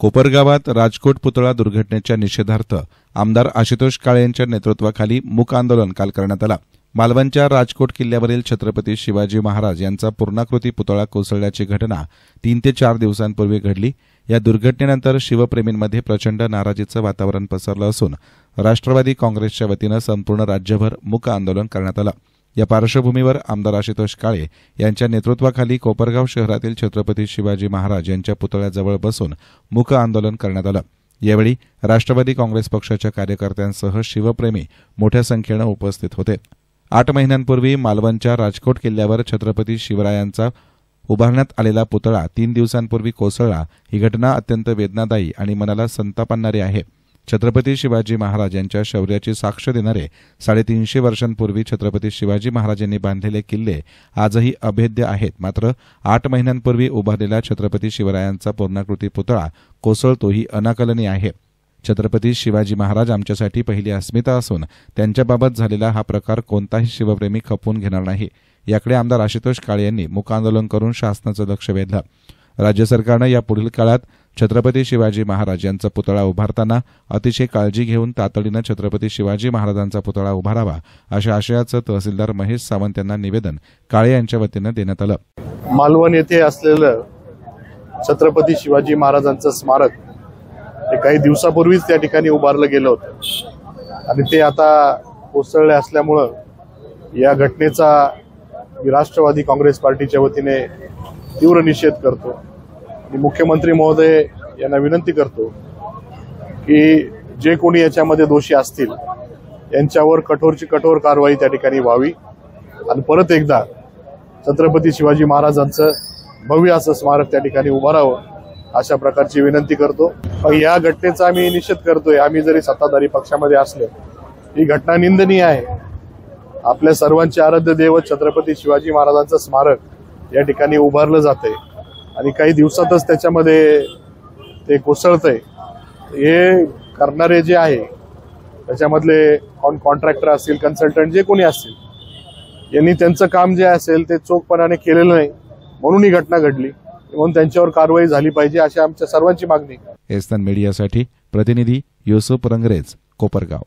कोपरगावात राजकोट पुतळा दुर्घटनेच्या निषेधार्थ आमदार आशुतोष काळे यांच्या नेतृत्वाखाली मूक आंदोलन काल करण्यात आलं। मालवणच्या राजकोट किल्ल्यावरील छत्रपती शिवाजी महाराज यांचा पूर्णाकृती पुतळा कोसळल्याची घटना 3 ते 4 दिवसांपूर्वी घडली। या दुर्घटनेनंतर शिवप्रेमींमध्ये प्रचंड नाराजीचं वातावरण पसरलं असून राष्ट्रवादी काँग्रेसच्या वतीनं संपूर्ण राज्यभर मूक आंदोलन करण्यात आलं। या पार्श्वभूमीवर आमदार आशुतोष काळे यांच्या नेतृत्वाखाली कोपरगाव शहरातील छत्रपती शिवाजी महाराज यांच्या पुतळ्याजवळ बसून मूक आंदोलन करण्यात आलं। यावेळी राष्ट्रवादी काँग्रेस पक्षाच्या कार्यकर्त्यांसह शिवप्रेमी मोठ्या संख्येनं उपस्थित होते। 8 महिन्यांपूर्वी मालवणच्या राजकोट किल्ल्यावर छत्रपती शिवरायांचा उभारण्यात आलेला पुतळा 3 दिवसांपूर्वी कोसळला। ही घटना अत्यंत वेदनादायी आणि मनाला संताप आणणारी आहे। छत्रपती शिवाजी महाराज यांच्या शौर्याची साक्ष देणारे 350 वर्षांपूर्वी छत्रपती शिवाजी महाराजांनी बांधलेले किल्ले आजही अभेद्य आहेत। मात्र 8 महिन्यांपूर्वी उभारलेला छत्रपती शिवरायांचा पूर्णाकृती पुतळा कोसळतो ही अनाकलनीय आहे। छत्रपती शिवाजी महाराज आमच्यासाठी पहिली अस्मिता असून त्यांच्याबाबत झालेला हा प्रकार कोणताही शिवप्रेमी खपवून घेणार नाही। याकडे आमदार आशुतोष काळे यांनी मूक आंदोलन करून शासनाचं लक्ष वेधलं। राज्य सरकारनं या पुढील काळात छत्रपती शिवाजी महाराज यांचा पुतळा उभारताना अतिशय काळजी घेऊन तातडीनं छत्रपती शिवाजी महाराजांचा पुतळा उभारावा अशा आशयाचं तहसीलदार महेश सावंत यांना निवेदन काळे यांच्या वतीनं देण्यात आलं। मालवण येथे असलेलं छत्रपती शिवाजी महाराजांचं स्मारक हे काही दिवसापूर्वीच त्या ठिकाणी उभारलं गेलं होतं आणि ते आता कोसळले असल्यामुळे या घटनेचा राष्ट्रवादी काँग्रेस पार्टीच्या वतीने तीव्र निषेध करतो आणि मुख्यमंत्री महोदय यांना विनंती करतो की जे कोणी याच्यामध्ये दोषी असतील यांच्यावर कठोरची कठोर कारवाई त्या ठिकाणी व्हावी आणि परत एकदा छत्रपती शिवाजी महाराजांचं भव्य असं स्मारक त्या ठिकाणी उभारावं अशा प्रकारची विनंती करतो। या घटनेचा आम्ही निषेध करतोय। आम्ही जरी सत्ताधारी पक्षामध्ये असले ही घटना निंदनीय आहे। आपल्या सर्वांचे आराध्य दैवत छत्रपती शिवाजी महाराजांचं स्मारक या ठिकाणी उभारलं जातंय आणि काही दिवसातच त्याच्यामध्ये ते कोसळतंय। हे करणारे जे आहे त्याच्यामधले कॉन्ट्रॅक्टर असतील, कन्सल्टंट जे कोणी असतील यांनी त्यांचं काम जे असेल ते चोखपणाने केलेलं नाही म्हणून ही घटना घडली, म्हणून त्यांच्यावर कारवाई झाली पाहिजे अशी आमच्या सर्वांची मागणी। एस्तान मीडियासाठी प्रतिनिधी युसुफ रंगरेज, कोपरगाव।